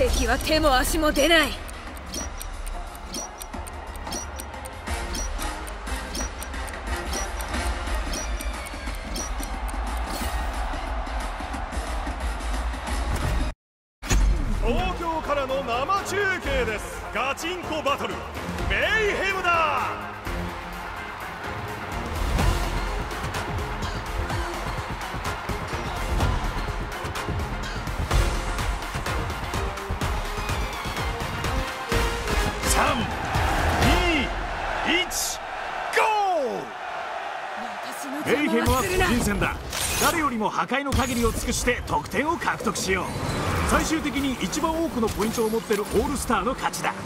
敵は手も足も出ない。 東京からの生中継です。ガチンコバトルメイヘムだ。3、2、1、ゴー。 メイヘムは個人戦だ。誰よりも破壊の限りを尽くして得点を獲得しよう。最終的に一番多くのポイントを持っているオールスターの勝ちだ。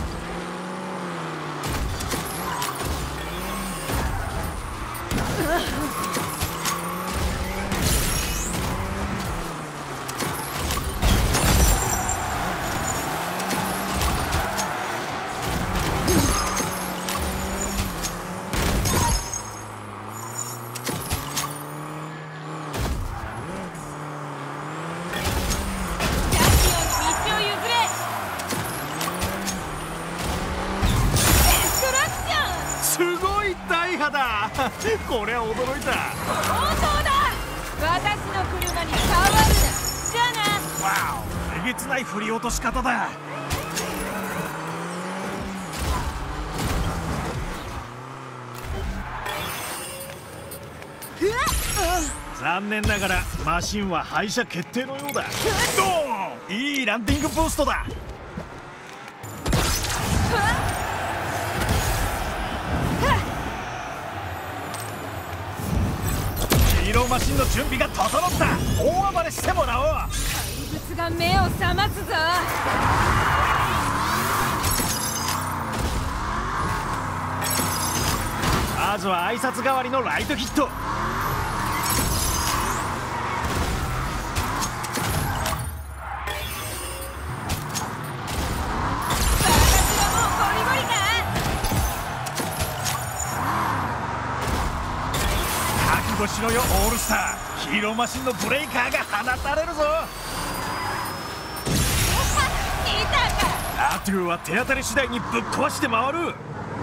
これは驚いた。 本当だ。私の車に変わるな。じゃあな。 わお、えげつない振り落とし方だ。残念ながらマシンは廃車決定のようだ。ドーン、いいランディングブーストだ。ヒーローマシンの準備が整った。大暴れしてもらおう。 怪物が目を覚ますぞ。 まずは挨拶代わりのライトヒット。覚悟しろよオールスター。ヒーローマシンのブレイカーが放たれるぞ。ラトゥーは手当たり次第にぶっ壊して回る。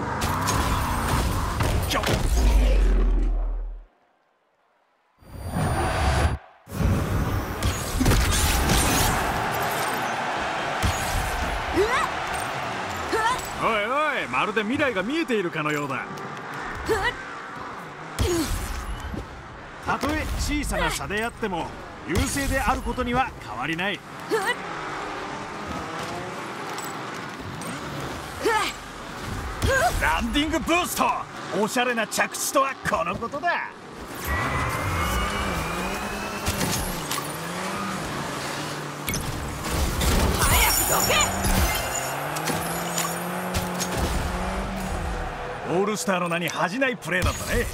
おいおい、まるで未来が見えているかのようだ。たとえ小さな差であっても優勢であることには変わりない。ランディングブースト。おしゃれな着地とはこのことだ。 早くどけ。オールスターの名に恥じないプレーだったね。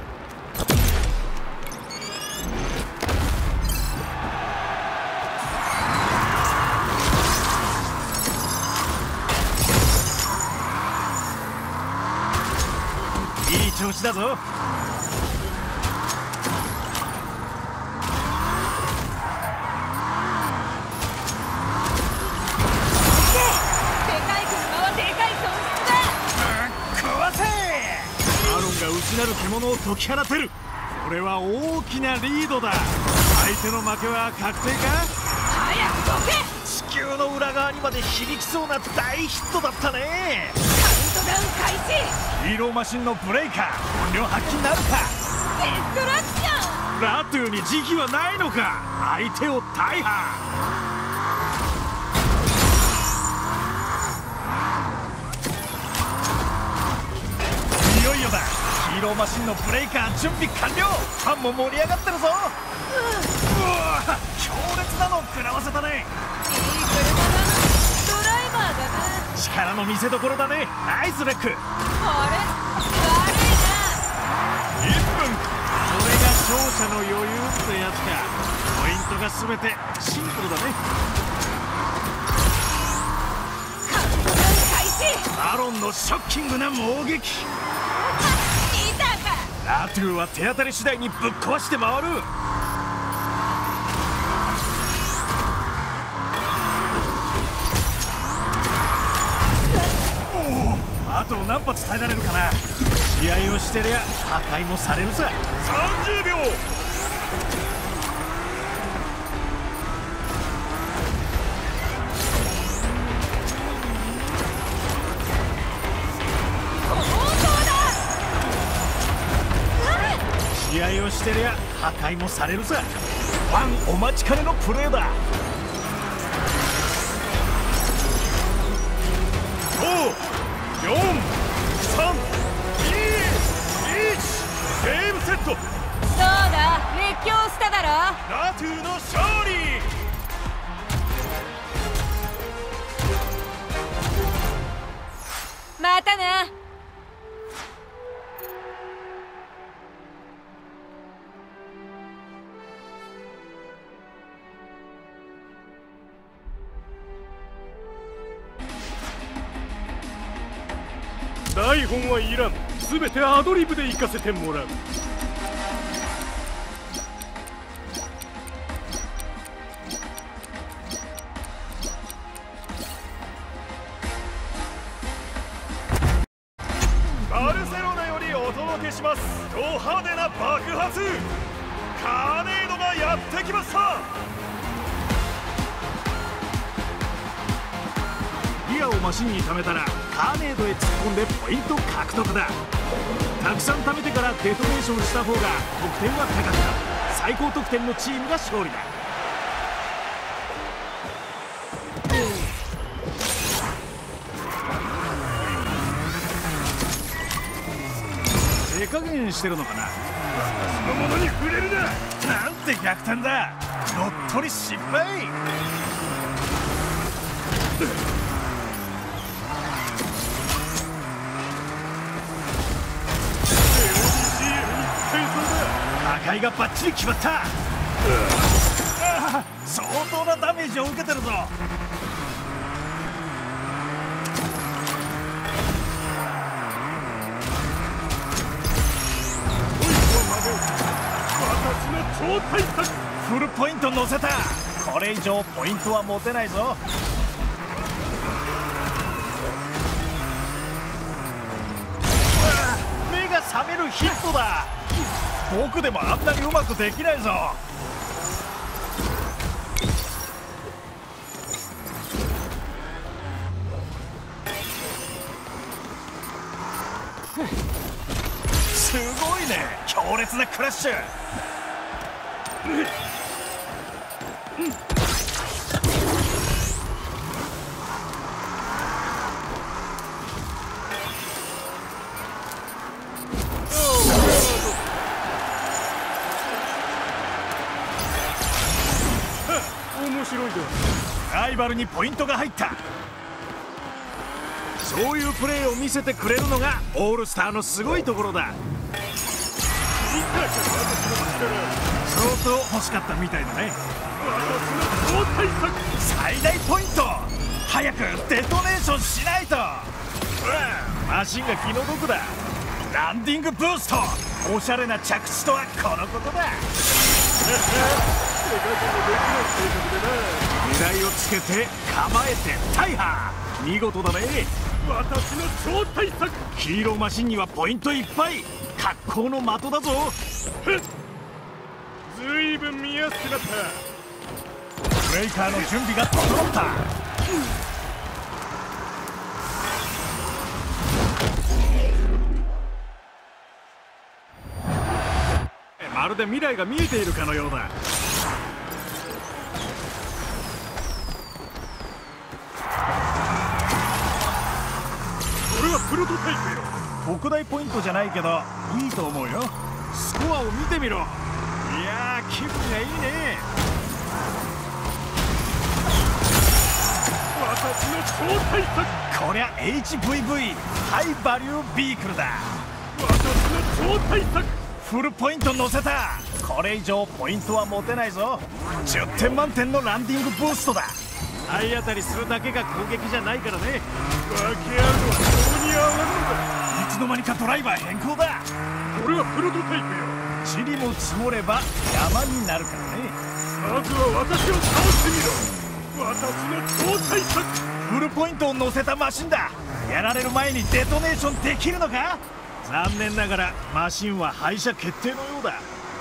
いい調子だぞ。失る獣を解き放てる。これは大きなリードだ。相手の負けは確定か。 早くどけ。地球の裏側にまで響きそうな大ヒットだったね。 カウントダウン開始。 ヒーローマシンのブレイカー、本領発揮なるか。 デストラクション。 ラトゥーに慈悲はないのか。相手を大破。いよいよだ。ヒーローマシンのブレイカー準備完了。ファンも盛り上がってるぞ。うわ、強烈なのを食らわせたね。 いい車だな。ドライバーだな。 力の見せ所だね。ナイスレック。 あれ悪いな。 1分。それが勝者の余裕ってやつか。ポイントが全てシンプルだね。 カウントダウン開始。 アロンのショッキングな猛撃。ラトゥーは手当たり次第にぶっ壊して回る。 何発耐えられるかな。試合をしてりゃ破壊もされるさ。 30秒。 試合をしてりゃ破壊もされるさ。ファンお待ちかねのプレーだ。 5、4、3、2、1、ゲームセット。 どうだ、熱狂しただろ。 ナトゥの勝利。 またな。 台本はいらん。すべてアドリブで行かせてもらう。バルセロナよりお届けします。ド派手な爆発カーネードがやってきました。 ギアをマシンに貯めたらカーネードへ突っ込んでポイント獲得だ。たくさん貯めてからデトネーションした方が得点は高くなる。最高得点のチームが勝利だ。手加減してるのかな。 そのものに触れるな。 なんて逆転だ。乗っ取り失敗。破壊がバッチリ決まった。相当なダメージを受けてるぞ。 私の超大作。 フルポイント乗せた。これ以上ポイントは持てないぞ。目が覚めるヒットだ。僕でもあんなにうまくできないぞ。すごいね。強烈なクラッシュ。 面白いだ。 ライバルにポイントが入った。そういうプレーを見せてくれるのがオールスターのすごいところだ。相当欲しかったみたいだね。 私の超大作。 最大ポイント。早くデトネーションしないと。マシンが気の毒だ。ランディングブースト。おしゃれな着地とはこのことだ。狙いをつけて構えて大破。見事だね。 私の超大作。 ヒーローマシンにはポイントいっぱい。格好の的だぞ。 ずいぶん見やすくなった。 ブレイカーの準備が整った。まるで未来が見えているかのようだ。 これはプロトタイプよ。 特大ポイントじゃないけどいいと思うよ。スコアを見てみろ。いやー、気分がいいね。 私の超大作。 こりゃ HVV ハイバリュービークルだ。 私の超大作。 フルポイント乗せた。これ以上ポイントは持てないぞ。10点満点のランディングブーストだ。体当たりするだけが攻撃じゃないからね。 分け合うのはどこに上がるんだ。 いつの間にかドライバー変更だ。 これはプロトタイプよ。 塵も積もれば山になるからね。 まずは私を倒してみろ。私の超大作。 フルポイントを乗せたマシンだ。 やられる前にデトネーションできるのか。残念ながらマシンは廃車決定のようだ。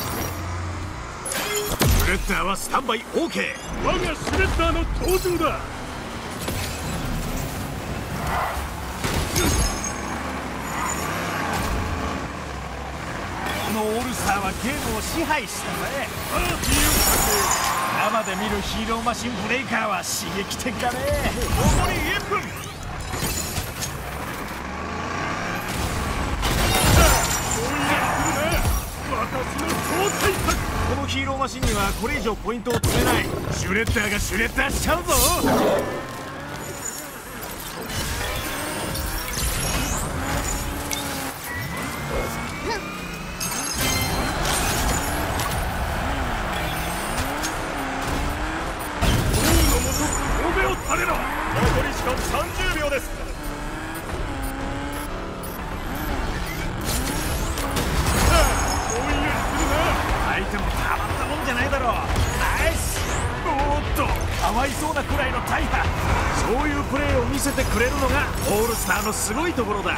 シュレッダーはスタンバイ OK。 我がシュレッダーの登場だ。 このオールスターはゲームを支配したね。 パーティーを生で見るヒーローマシンブレイカーは刺激的だね。 残り1分。 このヒーローマシンにはこれ以上ポイントを積めない。シュレッダーがシュレッダーしちゃうぞ。 残り時間30秒です。 相手もたまったもんじゃないだろう。ナイス。おっと、かわいそうなくらいの大破。そういうプレーを見せてくれるのがオールスターのすごいところだ。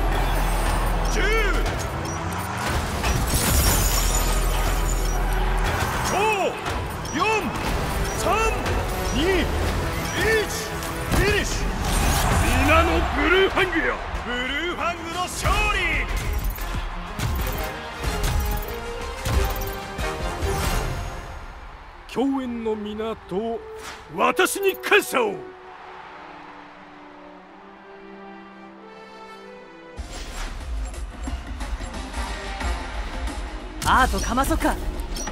10、5、4、3、2、1、フィニッシュ。皆のブルーファングよ。ブルーファングの勝利。共演の皆と私に感謝を。 アートかまそっか。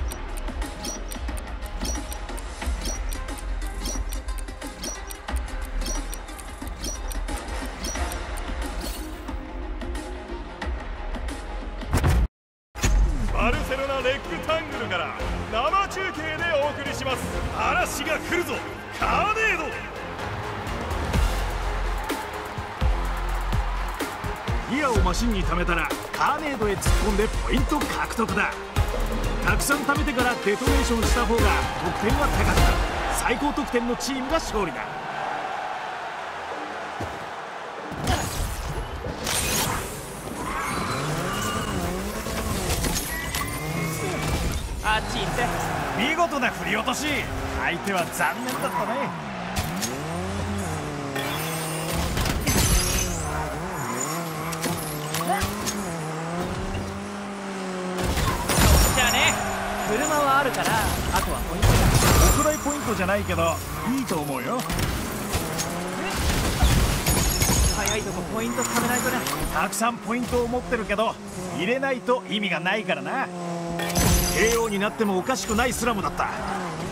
バルセロナレッグタングルから生中継でお送りします。嵐が来るぞ、カーネード。 ギアをマシンに貯めたらカーネードへ突っ込んでポイント獲得だ。たくさん貯めてからデトネーションした方が得点は高くなる。最高得点のチームが勝利だ。 あっち行って。 見事な振り落とし。相手は残念だったね。 じゃあね、車はあるからあとはポイントだ。 特大ポイントじゃないけどいいと思うよ。 早いとこポイント貯めないとね。 たくさんポイントを持ってるけど入れないと意味がないからな。KO になってもおかしくないスラムだった。 顔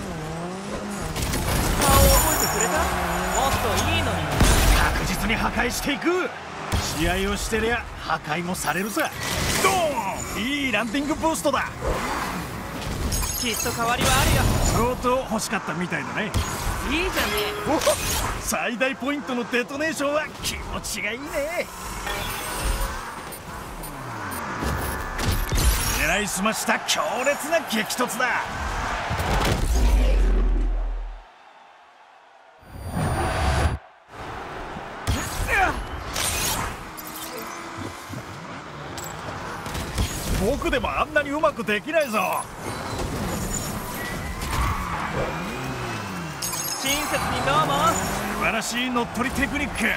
覚えてくれた？もっといいのに。 確実に破壊していく。試合をしてりゃ破壊もされるさ。ドーン。いいランディングブーストだ。 きっと代わりはあるよ。 相当欲しかったみたいだね。 いいじゃねお最大ポイントのデトネーションは気持ちがいいね。狙いすました強烈な激突だ。僕でもあんなにうまくできないぞ。 親切にどうも。 素晴らしい乗っ取りテクニック。 あっち行って。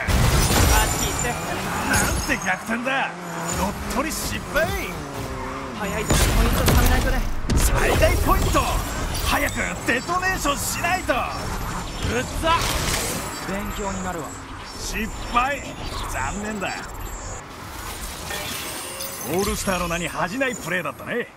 なんて逆転だ。乗っ取り失敗。 早いとこポイント貯めないとね。 最大ポイント。早くデトネーションしないと。 うっざ。勉強になるわ。 失敗。残念だ。オールスターの名に恥じないプレーだったね。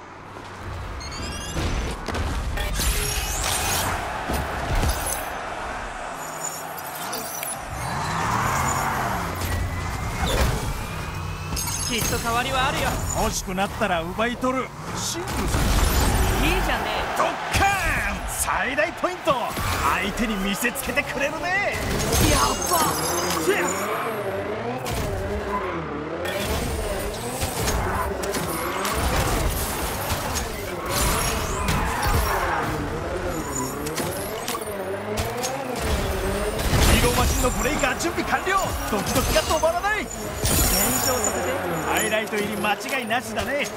きっと代わりはあるよ。 欲しくなったら奪い取る。シンプルさ。 いいじゃねドッカーン。最大ポイント。相手に見せつけてくれるね。 え。やっば。 ヒーローマシンののブレイカー準備完了。ドキドキが止まらない。減少させてハイライト入り間違いなしだね。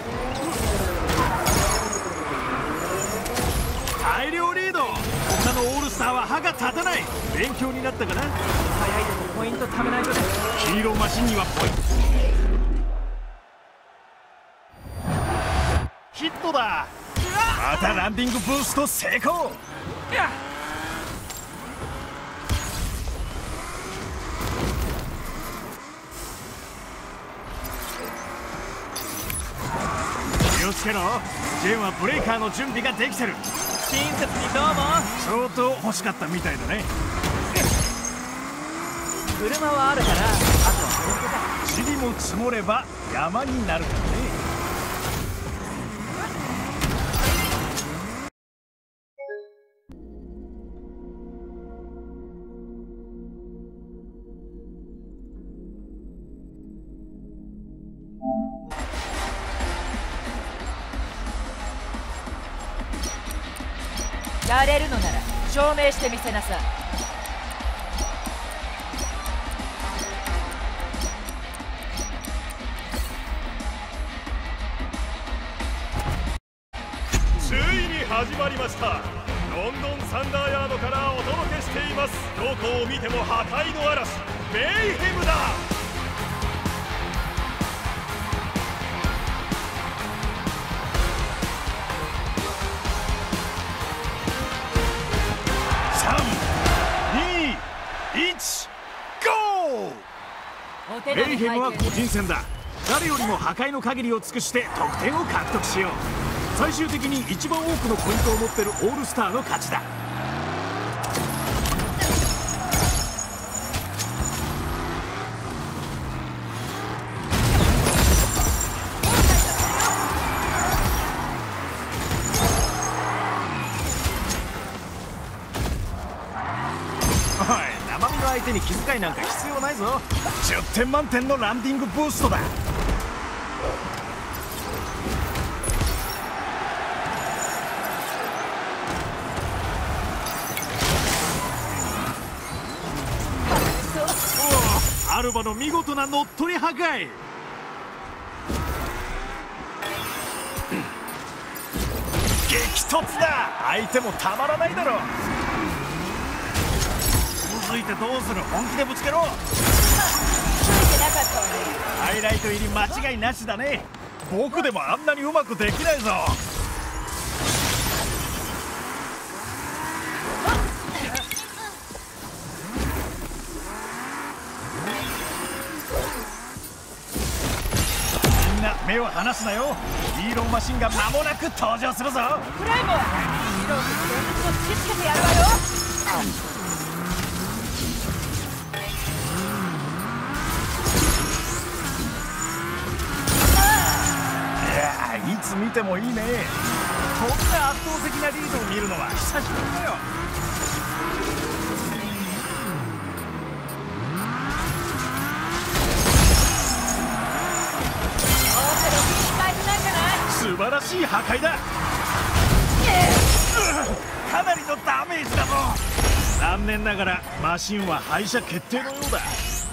大量リード。他のオールスターは歯が立たない。勉強になったかな。 早いとこポイント貯めないとです。 ヒーローマシンにはポイント。ヒットだ。またランディングブースト成功。気をつけろ。ジェンはブレイカーの準備ができてる。 親切にどうも。 相当欲しかったみたいだね。 車はあるから、あとはそれだ。 塵も積もれば山になるからね。 やれるのなら証明してみせなさい。 ついに始まりました。ロンドンサンダーヤードからお届けしています。どこを見ても破壊の嵐、メイヘムだ。 メイヘムは個人戦だ。誰よりも破壊の限りを尽くして得点を獲得しよう。最終的に一番多くのポイントを持っているオールスターの勝ちだ。相手に気遣いなんか必要ないぞ。10点満点のランディングブーストだ。アルバの見事な乗っ取り破壊。激突だ。相手もたまらないだろう。続いてどうする。本気でぶつけろ。ハイライト入り間違いなしだね。僕でもあんなにうまくできないぞ。みんな目を離すなよ。ヒーローマシンが間もなく登場するぞ。 フライボー、ヒーローに突きつけてやるわよ。 いつ見てもいいね。こんな圧倒的なリードを見るのは久しぶりだよ。素晴らしい破壊だ。かなりのダメージだぞ。残念ながらマシンは敗者決定のようだ。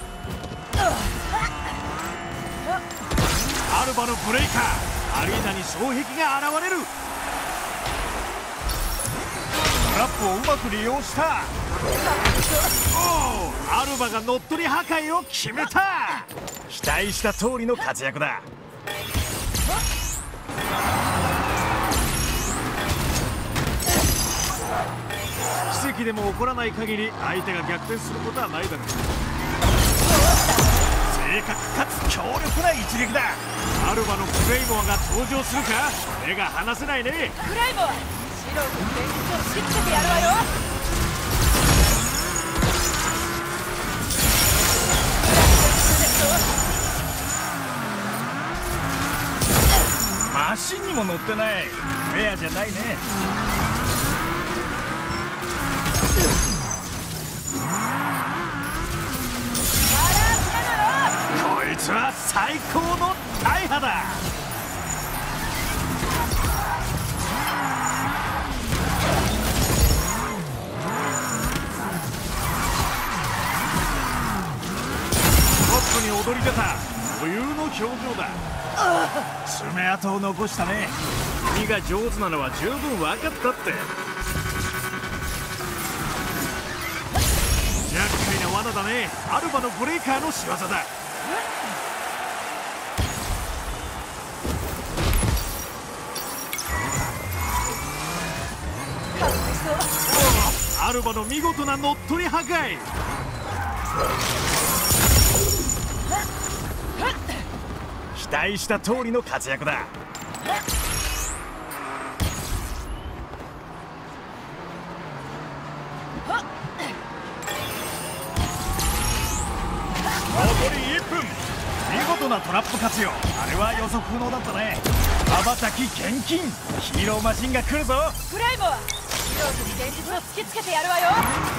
アルバのブレイカー。アリーナに障壁が現れる。トラップをうまく利用した。おお、アルバが乗っ取り破壊を決めた。期待した通りの活躍だ。奇跡でも起こらない限り相手が逆転することはないだろう。正確かつ強力な一撃だ。アルバのクレイモアが登場するか。目が離せないね。 クレイモア、素人の現実を知っててやるわよ。 マシンにも乗ってない。フェアじゃないね。こいつは最高の大破だ。 り出た余裕の表情だ。爪痕を残したね。君が上手なのは十分分かったって。厄介な罠だね。アルバのブレイカーの仕業だ。アルバの見事な乗っ取り破壊。期待した通りの活躍だ。 残り1分。 見事なトラップ活用。あれは予測不能だったね。瞬き厳禁。ヒーローマシンが来るぞ。 プライモはヒーローズに現実を突きつけてやるわよ。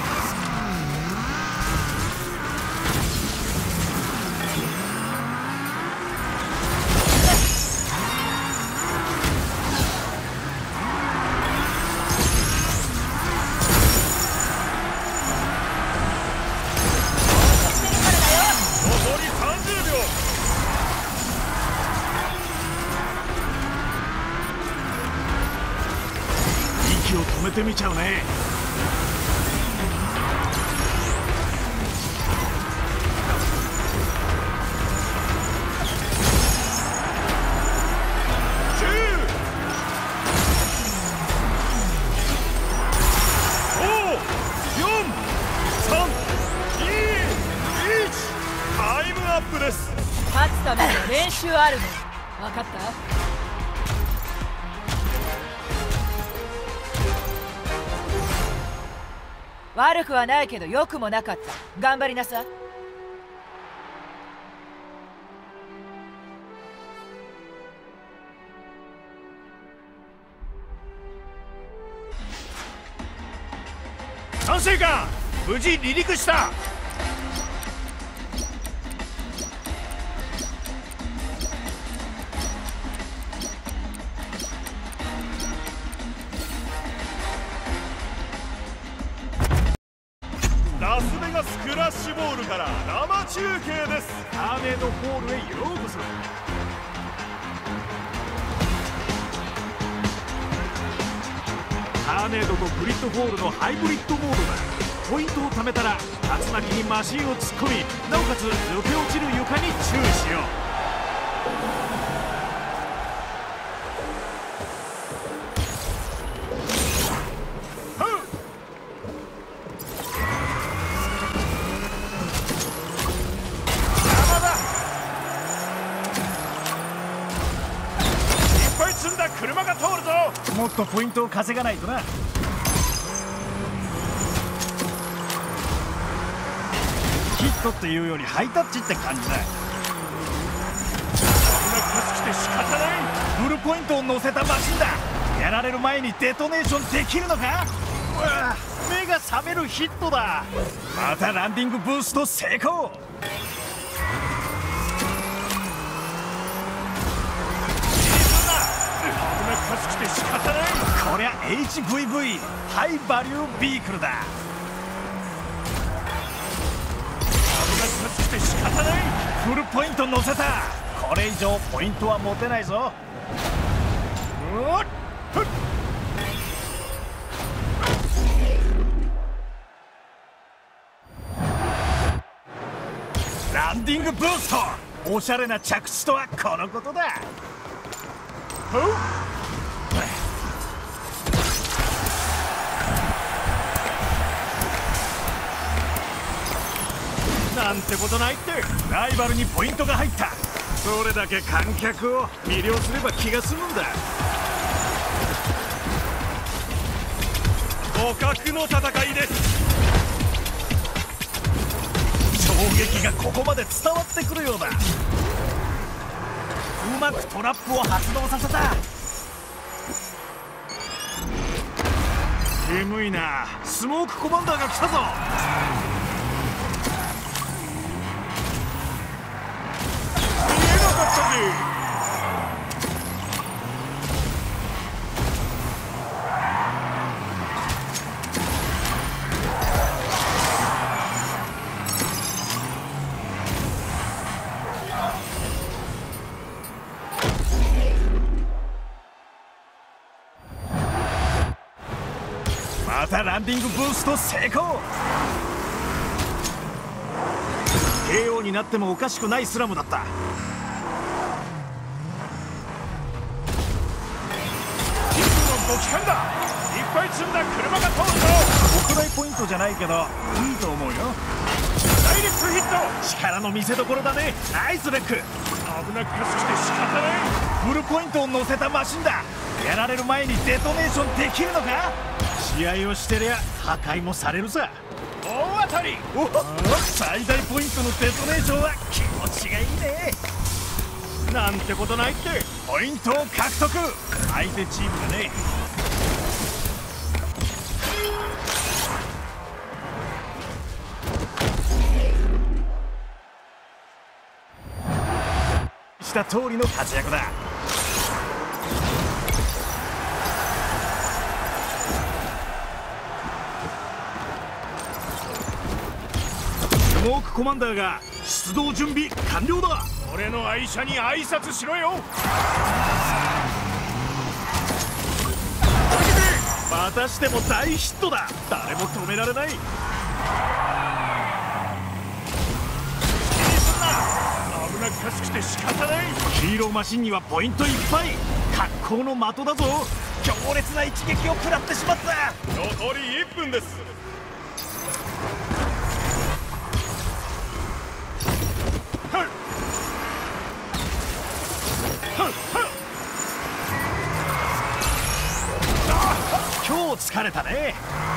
残り30秒。 息を止めてみちゃうね。 勝つための練習あるの。分かった？悪くはないけど良くもなかった。頑張りなさい。 管制官、無事離陸した。ラスベガスクラッシュボールから生中継です。 カーネードホールへようこそ。カーネードとグリッドホールのハイブリッドモードだ。ポイントを貯めたら竜巻にマシンを突っ込み、なおかつ抜け落ちる床に注意しよう。 車が通るぞ。 もっとポイントを稼がないとな。ヒットっていうよりハイタッチって感じだ。 お腹すきて仕方ない。 フルポイントを乗せたマシンだ。やられる前にデトネーションできるのか。うわ、目が覚めるヒットだ。またランディングブースト成功。 しくて仕方ない。 こりゃ HVV ハイバリュービークルだ。 危なくて仕方ない。 フルポイント乗せた。これ以上ポイントは持てないぞ。ランディングブースト。おしゃれな着地とはこのことだ。 なんてことないって。 ライバルにポイントが入った。それだけ観客を魅了すれば気が済むんだ。 互角の戦いです。 衝撃がここまで伝わってくるようだ。うまくトラップを発動させた。煙いな。スモークコマンダーが来たぞ。 またランディングブースト成功。 KO になってもおかしくないスラムだった。 ご機関だ。いっぱい積んだ車が通るぞ。 特大ポイントじゃないけどいいと思うよ。 ダイレクトヒット。 力の見せ所だね。ナイスベック。 危なっかしくて仕方ない。 フルポイントを乗せたマシンだ。やられる前にデトネーションできるのか。試合をしてりゃ破壊もされるさ。 大当たり。 最大ポイントのデトネーションは気持ちがいいね。 なんてことないって。 ポイントを獲得。相手チームがね。した通りの活躍だ。スモークコマンダーが出動準備完了だ。 俺の愛車に挨拶しろよ。 またしても大ヒットだ。誰も止められない。 危なっかしくて仕方ない。 ヒーローマシンにはポイントいっぱい。格好の的だぞ。強烈な一撃を食らってしまった。 残り1分です。 今日疲れたね。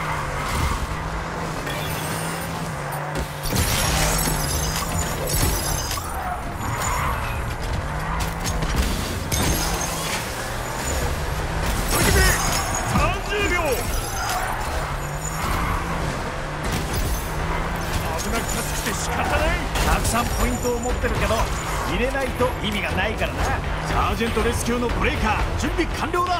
たくさんポイントを持ってるけど入れないと意味がないからな。サージェントレスキューのブレーカー準備完了だ。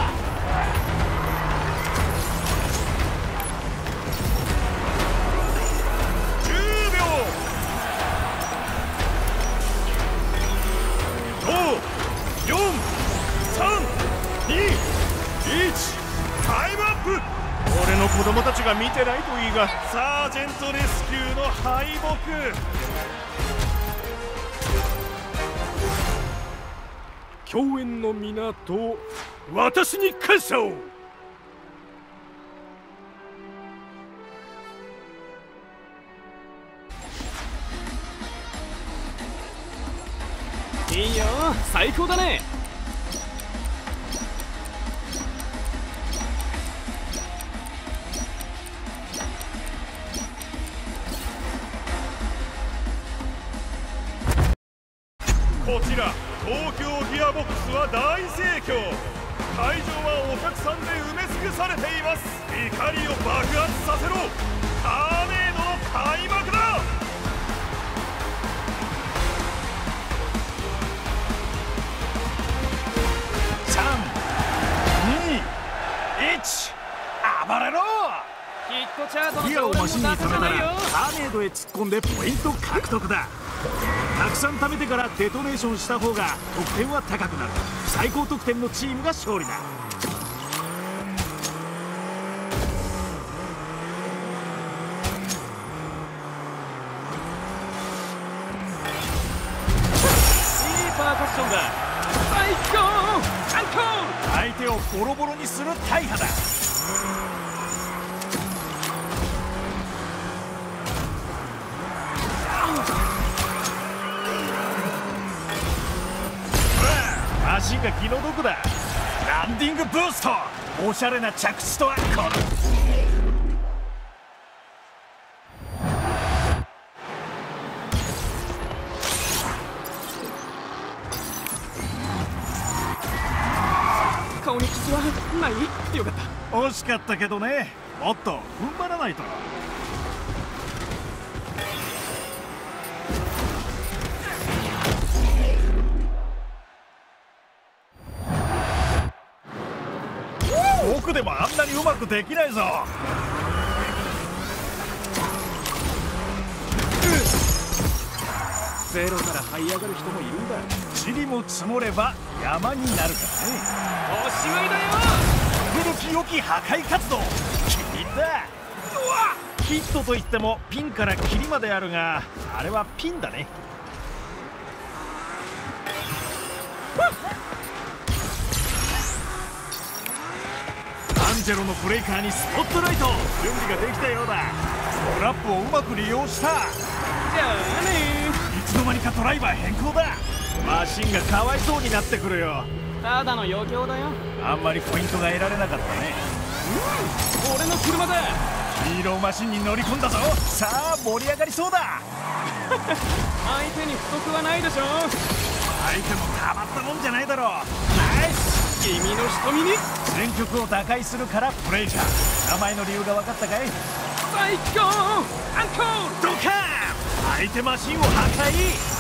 10秒。5、4、3、2、1。タイムアップ。俺の子供たちが見てないといいが、サージェントレスキューの敗北。共演の皆と私に感謝を。 いいよ、最高だね。 こちら東京ギアボックスは大盛況。会場はお客さんで埋め尽くされています。怒りを爆発させろ。カーネードの開幕だ。 3、2、1、暴れろ。 ヒットチャートのギアをマシンに貯めたらよ。 カーネードへ突っ込んでポイント獲得だ。たくさん貯めてからデトネーションした方が得点は高くなる。最高得点のチームが勝利だ。 いいパーカッションだ。最高最高。 相手をボロボロにする大破だ。マシンが気の毒だ。ランディングブースト。おしゃれな着地とはこの顔に傷はない？よかった。 惜しかったけどね。もっと踏ん張らないと。僕でもあんなにうまくできないぞ。 ゼロから這い上がる人もいるんだ。 塵も積もれば山になるからね。 おしまいだよ。 古き良き破壊活動気に入った。 ヒットといってもピンからキリまであるが、あれはピンだね。アンジェロのブレイカーにスポットライト。準備ができたようだ。トラップをうまく利用した。 じゃあね。 いつの間にかドライバー変更だ。マシンがかわいそうになってくるよ。 ただの余興だよ。 あんまりポイントが得られなかったね。 俺の車だ。 ヒーローマシンに乗り込んだぞ。さあ盛り上がりそうだ。 相手に不足はないでしょ。 相手もたまったもんじゃないだろう。ナイス。 君の瞳に全局を打開するからブレイカー。名前の理由が分かったかい？ 最高アンコール。 ドカーン。相手マシンを破壊。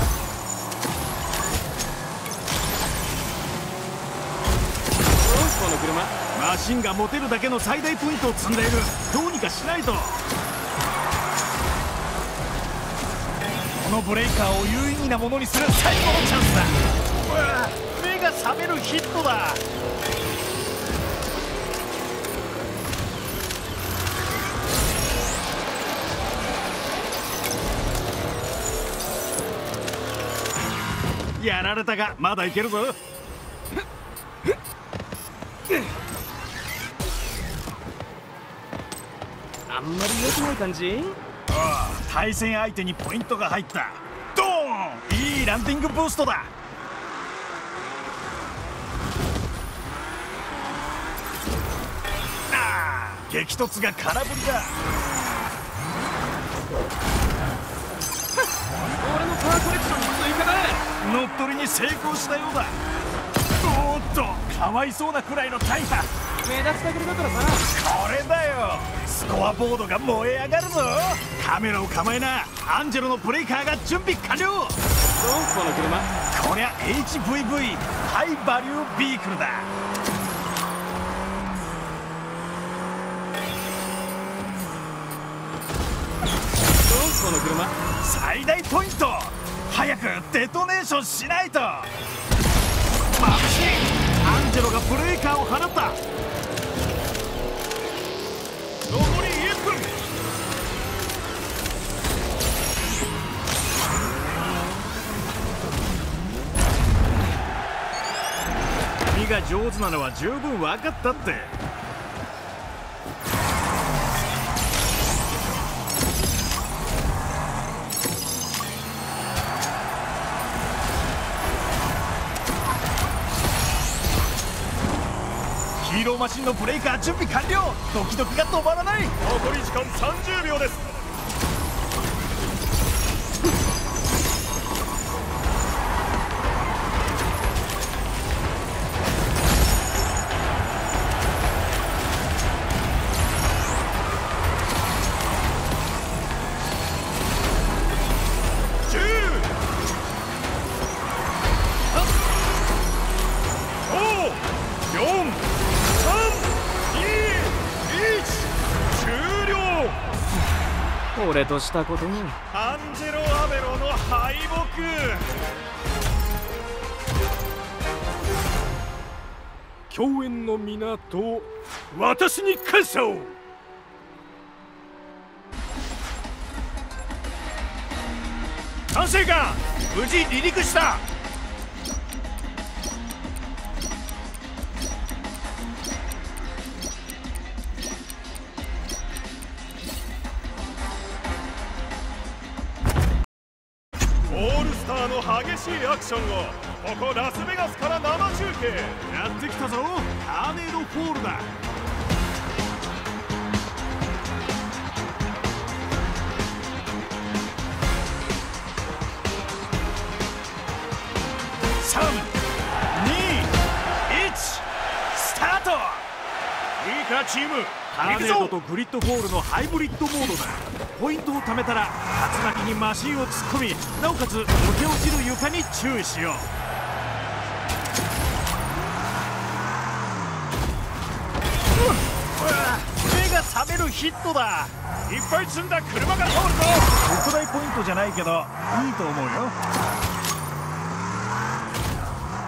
この車。 マシンが持てるだけの最大ポイントを積んでいる。どうにかしないと。このブレイカーを有意義なものにする最高のチャンスだ。うわ、目が覚めるヒットだ。やられたがまだいけるぞ。 あんまり良くない感じ？ ああ、対戦相手にポイントが入った。ドーン。いいランディングブーストだ。ああ、激突が空振りだ。 俺のパワーコレクション追加だ。 乗っ取りに成功したようだ。おーっと、かわいそうなくらいの大破。 目立ちたがりだからさ。 これだよ。スコアボードが燃え上がるぞ。カメラを構えな。アンジェロのブレイカーが準備完了。 どうこの車。 こりゃ HVV ハイバリュービークルだ。 この車。 最大ポイント。早くデトネーションしないと。眩しい。アンジェロがブレイカーを放った。残り1分。君が上手なのは十分分かったって。ヒーローマシンのブレイカー準備完了。ドキドキが止まらない。 残り時間30秒です。 俺としたことに。 アンジェロ・アベロの敗北。 共演の港、私に感謝を。 管制官、無事離陸した。 オールスターの激しいアクションをここラスベガスから生中継。 やってきたぞ。カーネードフォールだ。3、2、1、スタート。いいかチーム、カーネードとグリッドフォールのハイブリッドモードだ。ポイントを貯めたら竜巻にマシンを突っ込み、なおかつ抜け落ちる床に注意しよう。目が覚めるヒットだ。 いっぱい積んだ車が通るぞ。 特大ポイントじゃないけどいいと思うよ。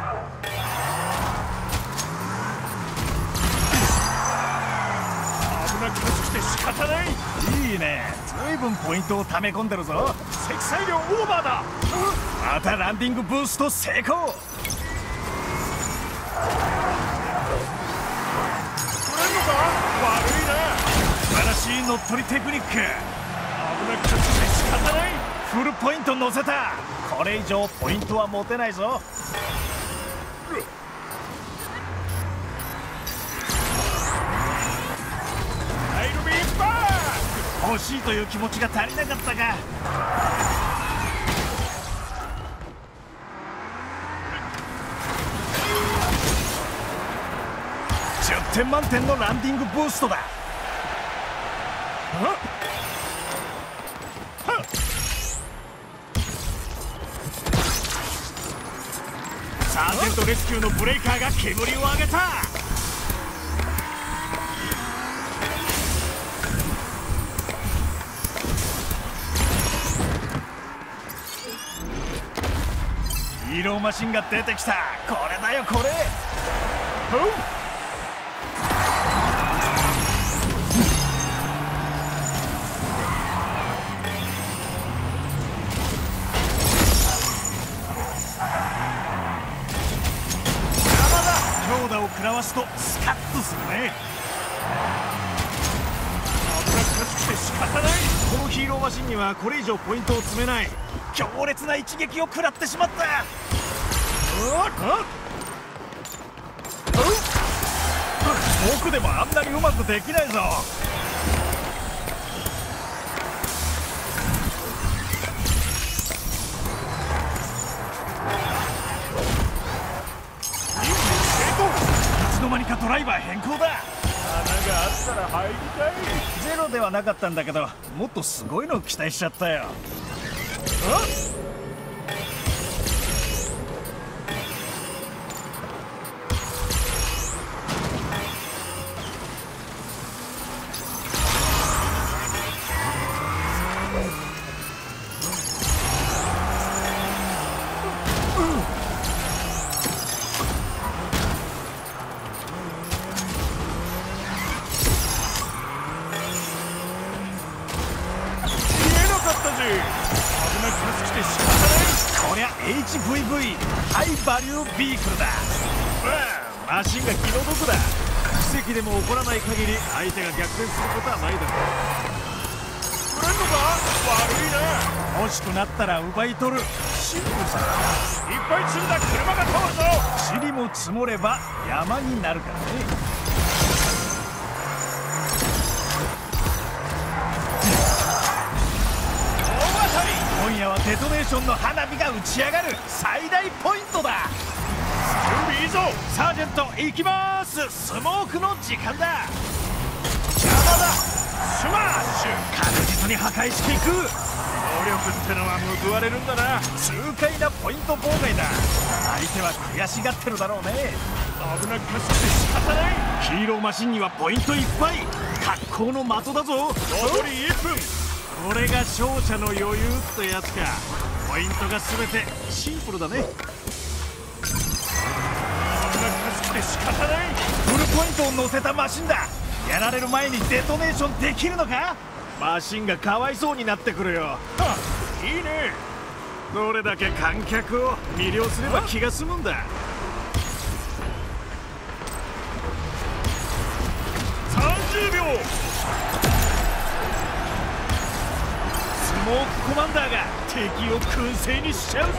危なくして仕方ない。 いいね、ずいぶんポイントを溜め込んでるぞ。積載量オーバーだ。またランディングブースト成功。 取れんのか。悪いな。 素晴らしい乗っ取りテクニック。 危なくして仕方ない。 フルポイント乗せた。これ以上ポイントは持てないぞ。 アイルビーバー。 欲しいという気持ちが足りなかったか。10点満点のランディングブーストだ。サージェントレスキューのブレイカーが煙を上げた。ヒーローマシンが出てきた。これだよこれ。強打を食らわすとスカッとするね。 危なくして仕方ない。 このヒーローマシンにはこれ以上ポイントを積めない。強烈な一撃を食らってしまった。僕でもあんなにうまくできないぞ。いつの間にかドライバー変更だ。 穴があったら入りたい。 ゼロではなかったんだけど、もっとすごいの期待しちゃったよ。こりゃ HVV ハイバリュービークルだ。マシンが気の毒だ。奇跡でも起こらない限り相手が逆転することはないだろう。 取れんのか。悪いな。 欲しくなったら奪い取る。シンプルさ。 いっぱい積んだ車が通るぞ。 塵も積もれば山になるからね。今夜はデトネーションの花火が打ち上がる最大ポイントだ。 準備いいぞ。 サージェント行きます。スモークの時間だ。 邪魔だ。スマッシュ。 確実に破壊していく。 能力ってのは報われるんだな。 痛快なポイント妨害だ。相手は悔しがってるだろうね。 危なくして仕方ない。 ヒーローマシンにはポイントいっぱい。格好の的だぞ。 残り1分。 これが勝者の余裕ってやつか。ポイントが全てシンプルだね。 危なくして仕方ない。 フルポイントを乗せたマシンだ。やられる前にデトネーションできるのか。マシンがかわいそうになってくるよ。 いいね。 どれだけ観客を魅了すれば気が済むんだ。 30秒。 スモークコマンダーが敵を燻製にしちゃうぞ。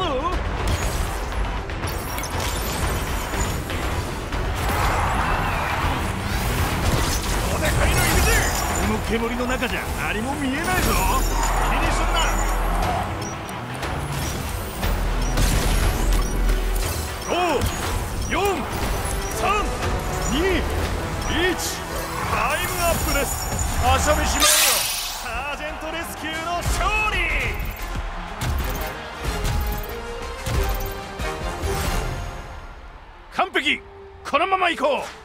おでかいのいるぜ。 この煙の中じゃ何も見えないぞ。 気にすんな。5、4、3、2、1。タイムアップです。朝飯前よ。サージェントレスキューの勝利。完璧。このまま行こう。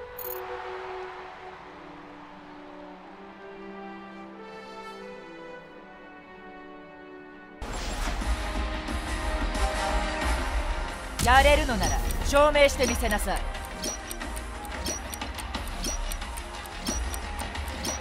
やれるのなら証明してみせなさい。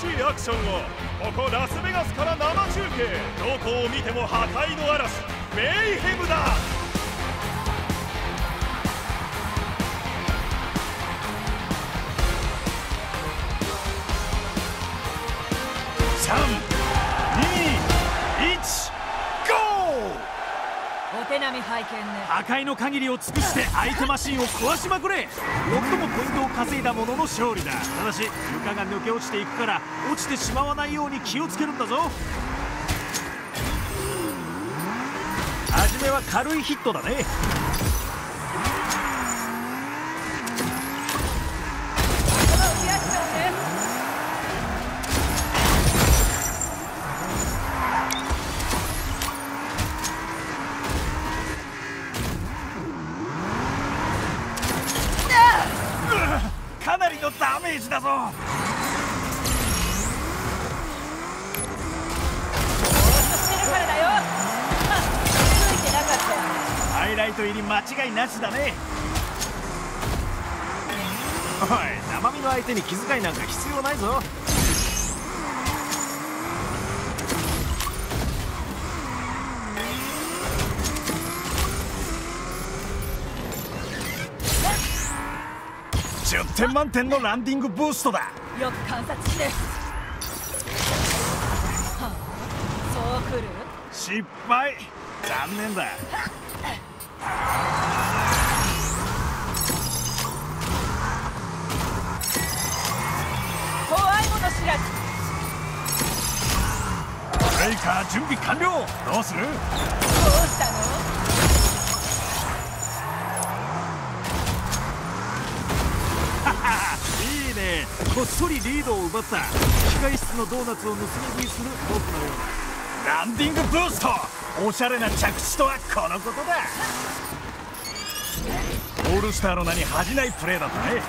しいアクションをここラスベガスから生中継。どこを見ても破壊の嵐、メイヘムだ。3、2、1、ゴー。 お手並み拝見ね。 破壊の限りを尽くして相手マシンを壊しまくれ。最もポイントを稼いだ者の勝利だ。ただし床が抜け落ちていくから落ちてしまわないように気をつけるんだぞ。初めは軽いヒットだね。 増やしちゃうね。 かなりのダメージだぞ。 してるからだよ。ついてなかった。 ハイライト入り間違いなしだね。おい、生身の相手に気遣いなんか必要ないぞ。10点満点のランディングブーストだ。 よく観察して。はあ、そう来る？ 失敗。残念だ。 怖いもの知らず。 ブレイカー準備完了。どうする？ どうしたの？ いいね。こっそりリードを奪った。控室のドーナツを盗み食いする僕のようだ。ランディングブースト。おしゃれな着地とはこのことだ。オールスターの名に恥じないプレーだったね。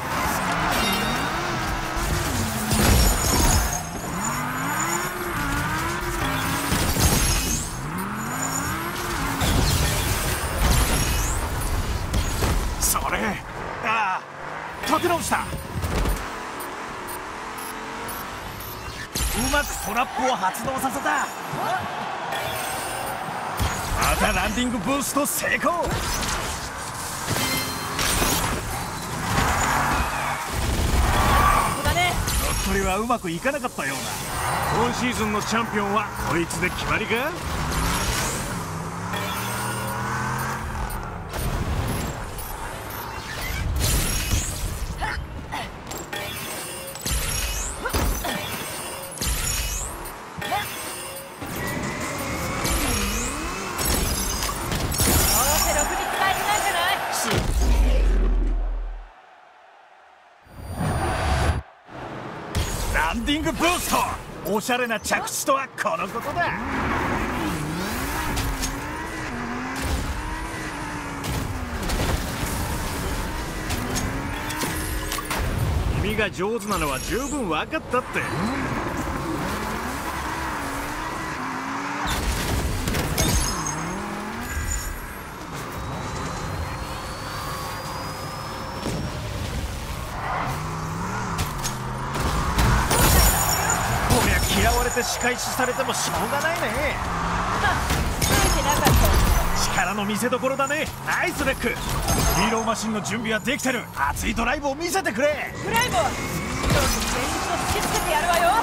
それ、ああ、立て直した。うまくトラップを発動させた。またランディングブースト成功。乗っ取りはうまくいかなかったような。今シーズンのチャンピオンはこいつで決まりか。ランディングブースト。おしゃれな着地とはこのことだ。君が上手なのは十分分かったって。嫌われて仕返しされてもしょうがないね。 ついてなかった。 力の見せ所だね。ナイスレック。ヒーローマシンの準備はできてる。熱いドライブを見せてくれ。 ブライボー、今日現実を突きつけてやるわよ。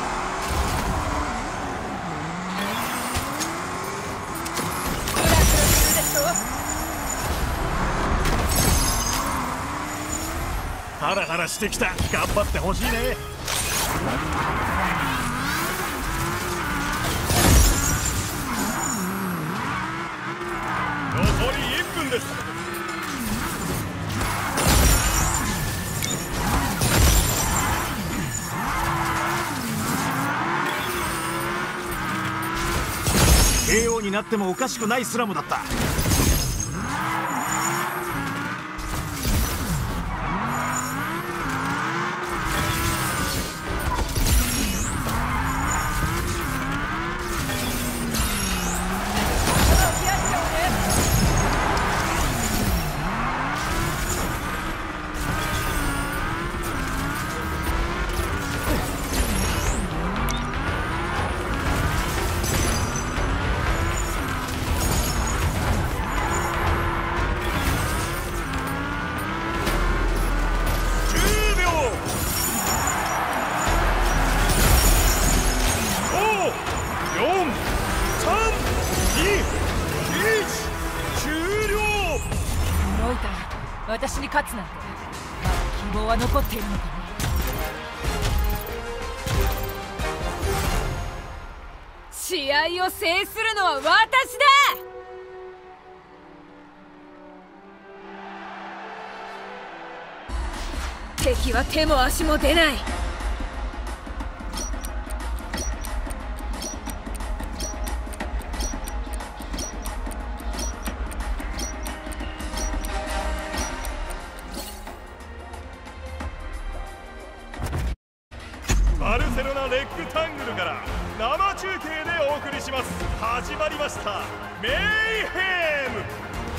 クラクラするでしょ。 ハラハラしてきた。頑張ってほしいね。 残り1分です。 KO になってもおかしくないスラムだった。 私に勝つなんてまだ希望は残っているのかね。試合を制するのは私だ。敵は手も足も出ない。 バルセロナレッグタングルから生中継でお送りします。始まりましたメイヘム。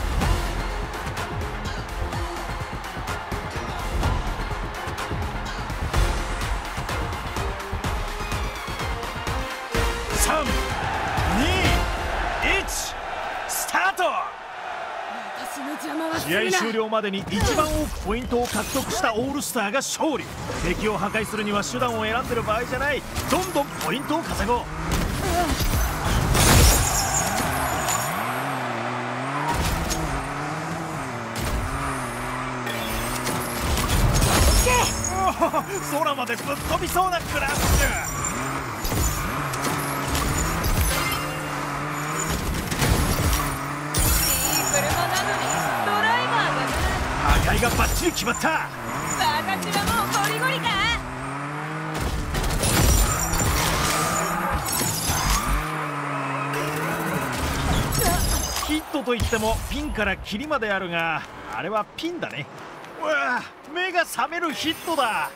3、2、1、スタート。 私の邪魔はす試合るな。 終了までに一番多くポイントを獲得したオールスターが勝利。敵を破壊するには手段を選んでる場合じゃない。どんどんポイントを稼ごう。おお、空までぶっ飛びそうなクラッシュ。 車なのにドライバーがな。 破壊がバッチリ決まった。 私はもうゴリゴリか。 ヒットといってもピンからキリまであるが、あれはピンだね。うわ、目が覚めるヒットだ。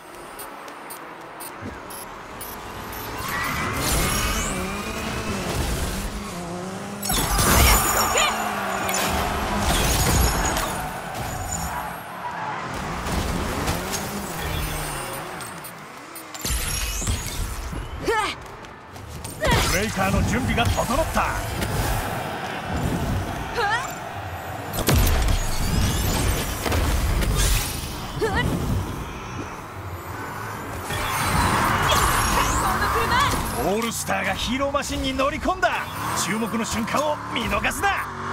ブレイカーの準備が整った。オールスターがヒーローマシンに乗り込んだ。注目の瞬間を見逃すな。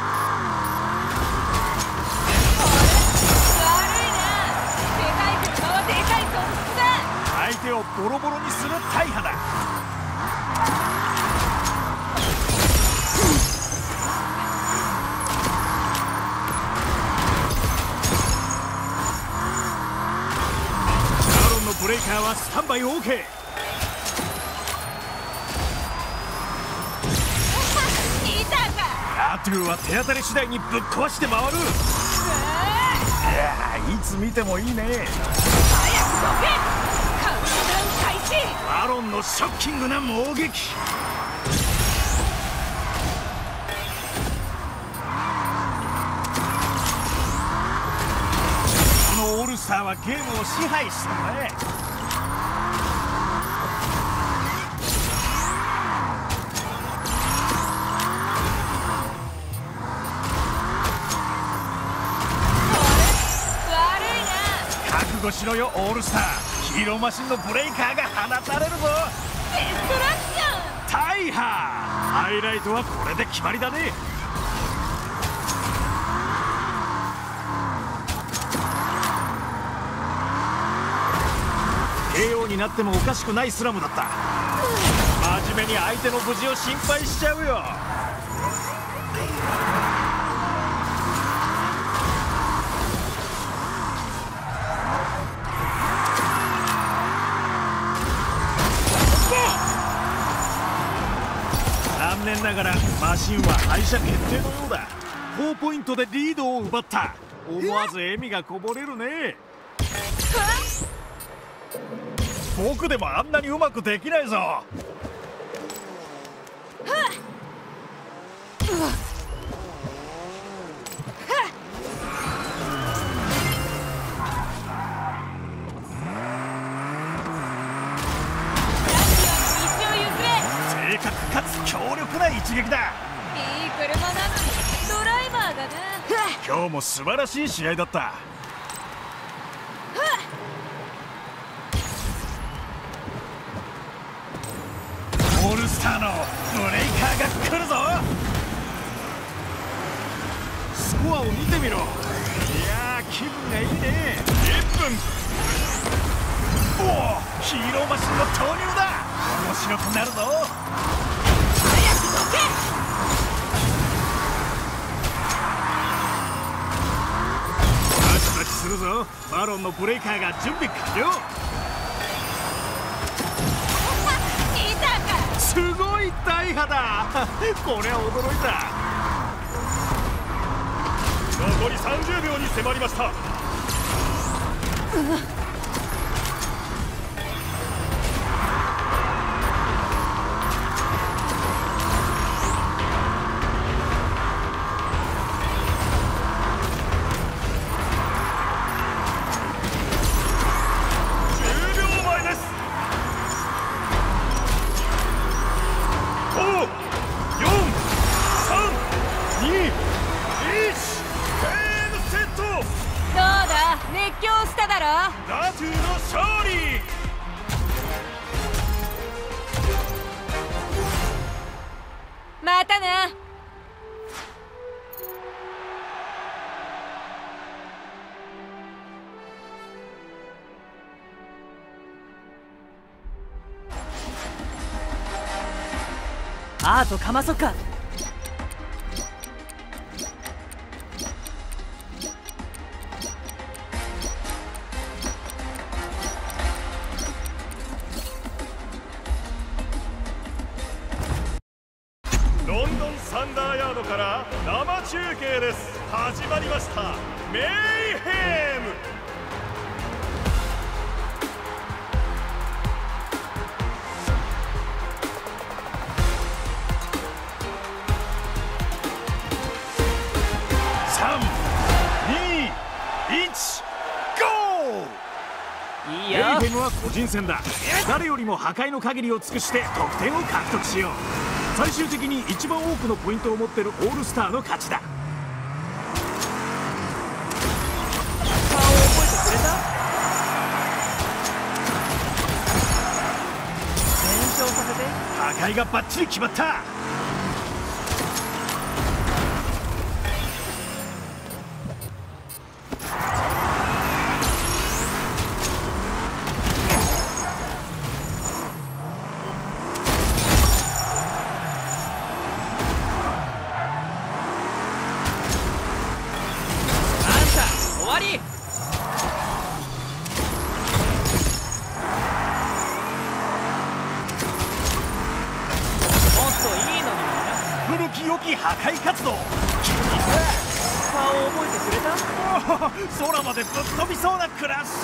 悪いな。でかい車はでかい損失だ。 相手をボロボロにする大破だ。アロンのブレイカーはスタンバイ OK。アトゥーは手当たり次第にぶっ壊して回る。いやー、いつ見てもいいね。 早くどけ。カウントダウン開始。 アロンのショッキングな猛撃。このオールスターはゲームを支配してるね。覚悟しろよオールスター。ヒーローマシンのブレイカーが放たれるぞ。 デストラクション。 大破。ハイライトはこれで決まりだね。KO になってもおかしくないスラムだった。真面目に相手の無事を心配しちゃうよ。残念ながらマシンは敗者決定のようだ。4ポイントでリードを奪った。思わず笑みがこぼれるね。僕でもあんなにうまくできないぞ。正確かつ強力な一撃だ。 いい車なのにドライバーがな。 今日も素晴らしい試合だった。オールスターのブレイカーが来るぞ。 コアを見てみろ。いやー気分がいいね。 1分。 おお、ヒーローマシンの投入だ。面白くなるぞ。 早くどけ。 バチバチするぞ。バロンのブレイカーが準備完了。 いたか。 すごい大破だ。これは驚いた。 残り30秒に迫りました。 熱狂しただろ。 ナトゥの勝利。 またな。 アートかまそっか。 ロンドンサンダーヤードから生中継です。始まりましたメイヘム。 3、2、1、ゴー。 いいよ。 メイヘムは個人戦だ。誰よりも破壊の限りを尽くして得点を獲得しよう。最終的に一番多くのポイントを持っているオールスターの勝ちだ。 顔を覚えてくれた？検証させて。 破壊がバッチリ決まった。 終わり。もっといいのにな。 古き良き破壊活動。 顔を覚えてくれた？ おお、空までぶっ飛びそうなクラッシ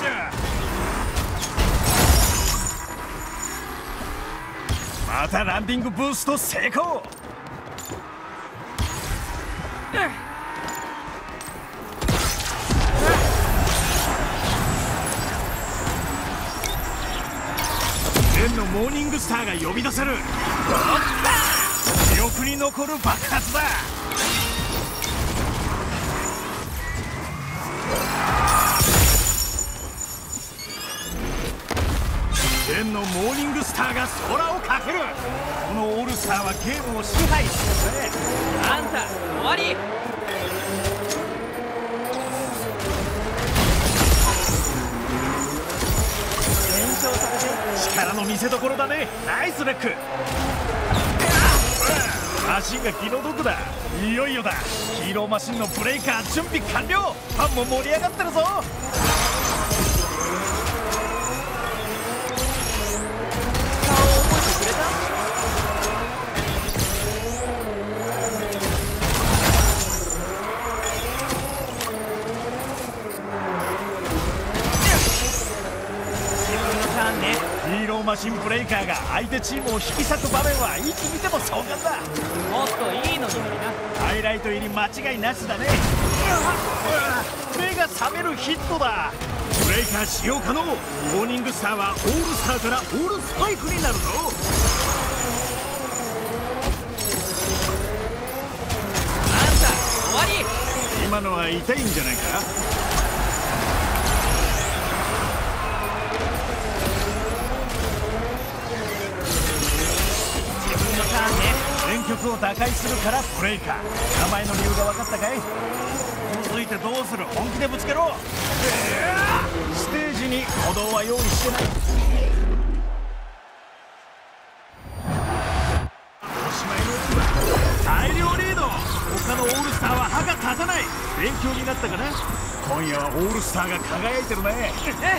ュ。またランディングブースト成功。レンのモーニングスターが呼び出せる。記憶に残る爆発だ。レンのモーニングスターが空をかける。このオールスターはゲームを支配するぜ。 あんた終わり。検証させて。 力の見せ所だね。ナイスレック。マシンが気の毒だ。いよいよだ。ヒーローマシンのブレイカー準備完了。ファンも盛り上がってるぞ。 顔を覚えてくれた？ ヒーローマシンブレイカーが相手チームを引き裂く場面はいつ見ても壮観だ。 もっといいのにな。 ハイライト入り間違いなしだね。目が覚めるヒットだ。ブレイカー使用可能。モーニングスターはオールスターからオールスパイクになるぞ。 あんた終わり。 今のは痛いんじゃないか。電極を打開するからブレイカー。名前の理由が分かったかい？ いてどうする、本気でぶつけろ。ステージに歩道は用意してない。おしまいのは大量リード。他のオールスターは歯が立たない。勉強になったかな。今夜はオールスターが輝いてるね。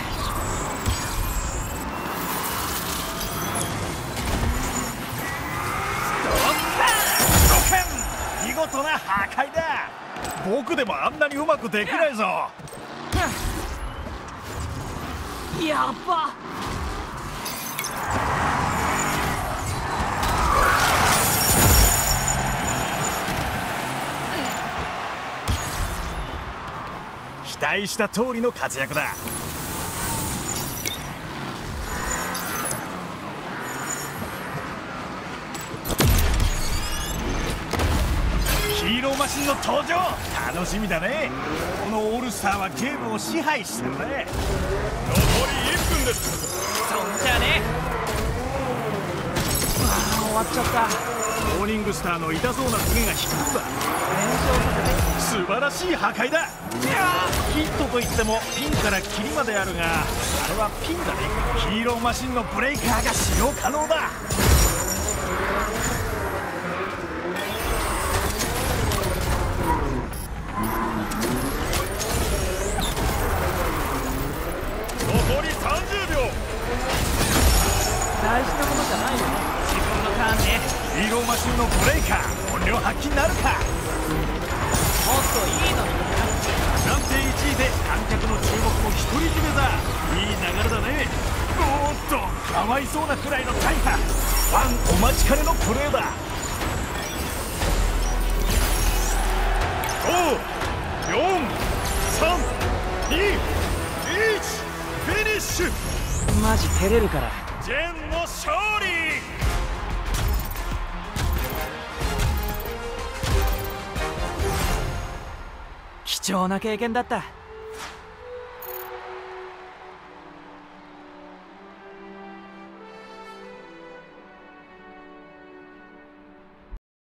見事な破壊だ。僕でもあんなにうまくできないぞ。 やっば。 期待した通りの活躍だ。ヒーローマシンの登場、楽しみだね。このオールスターはゲームを支配してるね。 残り1分です。 そんじゃね。終わっちゃった。 モーニングスターの痛そうなトゲが引くんだ。素晴らしい破壊だ。ヒットといってもピンからキリまであるが、あれはピンだね。ヒーローマシンのブレイカーが使用可能だ。 残り30秒。 大事なものじゃないよ。自分のターンね。 ヒーローマシンのブレイカー、本領発揮なるか。 もっといいのにな。 暫定1位で観客の注目も独り占めだ。いい流れだね。おーっと、かわいそうなくらいの大破。ファンお待ちかねのプレーだ。 5、4、3、2、1、フィニッシュ。 マジ照れるから。 ジェンの勝利。 貴重な経験だった。